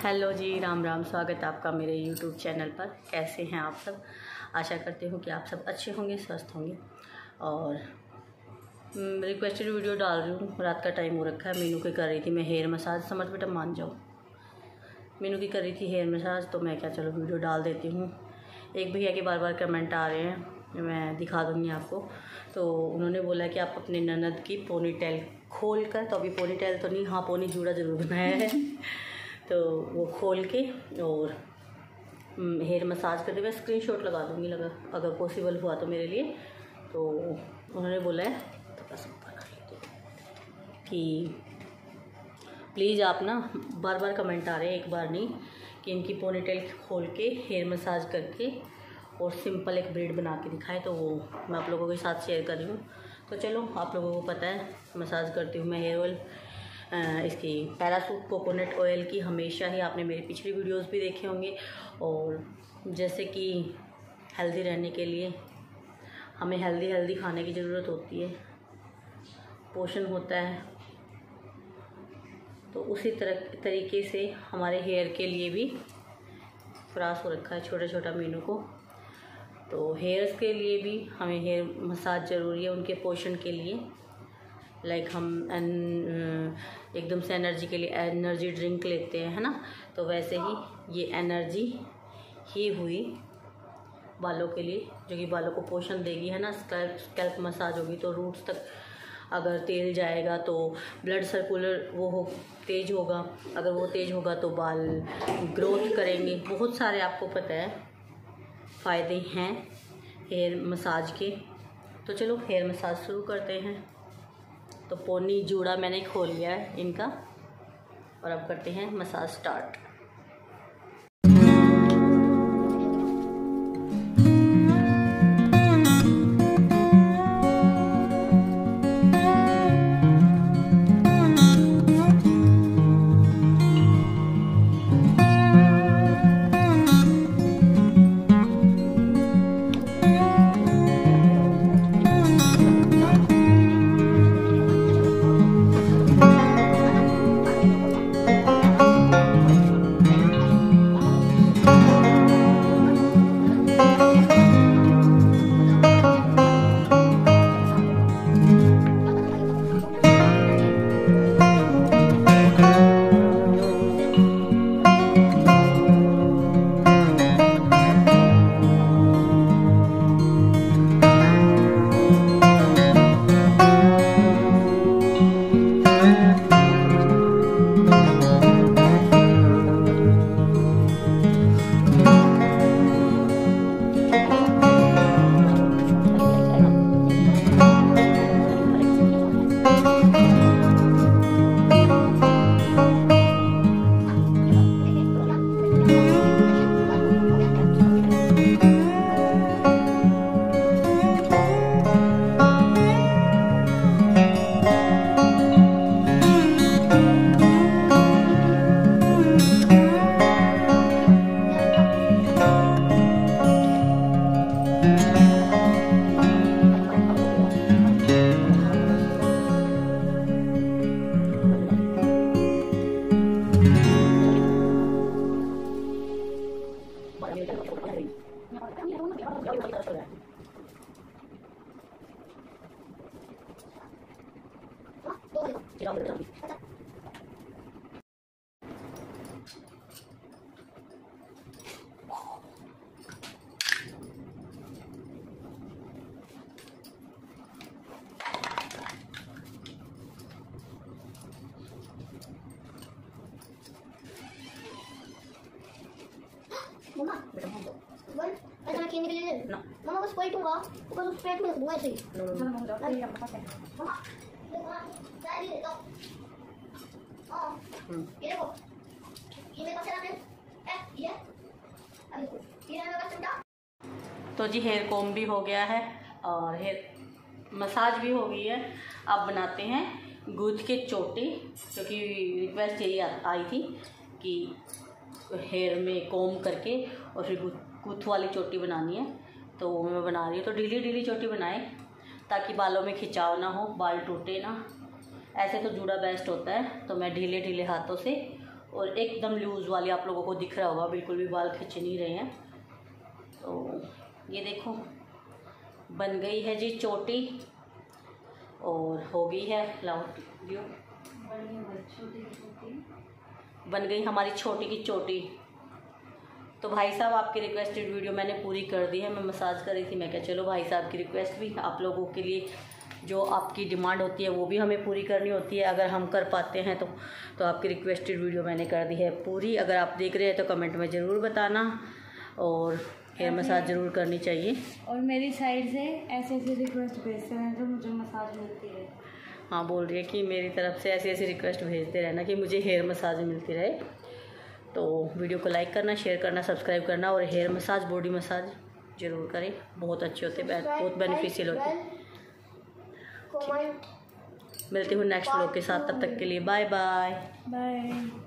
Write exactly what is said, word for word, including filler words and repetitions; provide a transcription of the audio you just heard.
Hello जी, राम राम। स्वागत है आपका मेरे यूट्यूब चैनल पर। कैसे हैं आप सब? आशा करती हूँ कि आप सब अच्छे होंगे, स्वस्थ होंगे। और रिक्वेस्टेड वीडियो डाल रही हूँ। रात का टाइम हो रखा है। मीनू की कर रही थी मैं हेयर मसाज। समझ बेटा, मान जाओ। मीनू की कर रही थी हेयर मसाज, तो मैं क्या चलो वीडियो डाल देती हूँ। एक भैया के बार बार कमेंट आ रहे हैं, मैं दिखा दूँगी आपको। तो उन्होंने बोला कि आप अपने ननद की पोनी टेल खोल कर, तो अभी पोनी टेल तो नहीं, हाँ पोनी जूड़ा ज़रूर बनाया है तो वो खोल के और हेयर मसाज करते हुए स्क्रीनशॉट लगा दूँगी, लगा अगर पॉसिबल हुआ तो मेरे लिए। तो उन्होंने बोला है तो कि प्लीज़ आप ना, बार बार कमेंट आ रहे हैं, एक बार नहीं, कि इनकी पोनीटेल खोल के हेयर मसाज करके और सिंपल एक ब्रेड बना के दिखाए। तो वो मैं आप लोगों के साथ शेयर कर रही हूँ। तो चलो, आप लोगों को पता है मसाज करती हूँ मैं हेयर ऑयल, इसकी पैरासूट कोकोनट ऑयल की। हमेशा ही आपने मेरी पिछली वीडियोस भी देखे होंगे। और जैसे कि हेल्दी रहने के लिए हमें हेल्दी हेल्दी खाने की ज़रूरत होती है, पोषण होता है, तो उसी तरह तरीके से हमारे हेयर के लिए भी फ्रास हो रखा है छोटा छोटा मीनू को। तो हेयर्स के लिए भी हमें हेयर मसाज ज़रूरी है, उनके पोषण के लिए। लाइक हम एन, एकदम से एनर्जी के लिए एनर्जी ड्रिंक लेते हैं, है ना। तो वैसे ही ये एनर्जी ही हुई बालों के लिए, जो कि बालों को पोषण देगी, है ना। स्कैल्प स्कैल्प मसाज होगी तो रूट्स तक अगर तेल जाएगा तो ब्लड सर्कुलर वो हो तेज होगा। अगर वो तेज होगा तो बाल ग्रोथ करेंगे। बहुत सारे आपको पता है फ़ायदे हैं हेयर मसाज के। तो चलो हेयर मसाज शुरू करते हैं। तो पोनी जूड़ा मैंने खोल लिया है इनका, और अब करते हैं मसाज स्टार्ट। मम्मा वन ऐसा मैं खेलने के लिए ना मम्मा बस पलटूंगा ऊपर उस पेट में दूंगा ऐसे ही चलो मम्मा ये आपका पास है मम्मा चाय ले लो। हां ये देखो ये मेरे पास है ना ए ये अब देखो ये मेरे पास चमड़ा। तो जी हेयर कॉम भी हो गया है और हेयर मसाज भी हो गई है। अब बनाते हैं गूंथ के चोटी, क्योंकि रिक्वेस्ट यही आई थी कि हेयर में कॉम करके और फिर गूथ वाली चोटी बनानी है। तो वो मैं बना रही हूँ। तो ढीली ढीली चोटी बनाएं ताकि बालों में खिंचाव ना हो, बाल टूटे ना। ऐसे तो जूड़ा बेस्ट होता है, तो मैं ढीले ढीले हाथों से और एकदम लूज़ वाली आप लोगों को दिख रहा होगा, बिल्कुल भी बाल खिंच नहीं रहे हैं। तो ये देखो बन गई है जी चोटी, और हो गई है लाउट व्यू, बन गई हमारी छोटी की चोटी। तो भाई साहब आपकी रिक्वेस्टेड वीडियो मैंने पूरी कर दी है। मैं मसाज कर रही थी, मैं क्या चलो भाई साहब की रिक्वेस्ट भी आप लोगों के लिए, जो आपकी डिमांड होती है वो भी हमें पूरी करनी होती है। अगर हम कर पाते हैं तो तो आपकी रिक्वेस्टेड वीडियो मैंने कर दी है पूरी। अगर आप देख रहे हैं तो कमेंट में ज़रूर बताना, और हेयर मसाज ज़रूर करनी चाहिए। और मेरी साइड से ऐसे ऐसे रिक्वेस्ट भेजते हैं तो मुझे मसाज मिलती है। हाँ, बोल रही है कि मेरी तरफ से ऐसी ऐसी रिक्वेस्ट भेजते रहना कि मुझे हेयर मसाज मिलती रहे। तो वीडियो को लाइक करना, शेयर करना, सब्सक्राइब करना, और हेयर मसाज, बॉडी मसाज ज़रूर करें, बहुत अच्छे होते हैं, बहुत बेनिफिशियल होते हैं। मिलती हूँ नेक्स्ट व्लॉग के साथ, तब तक के लिए बाय बाय बाय।